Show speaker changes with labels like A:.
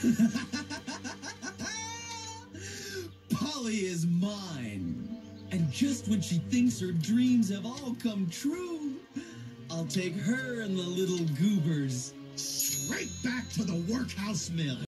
A: Polly is mine. And just when she thinks her dreams have all come true, I'll take her and the little goobers straight back to the workhouse mill.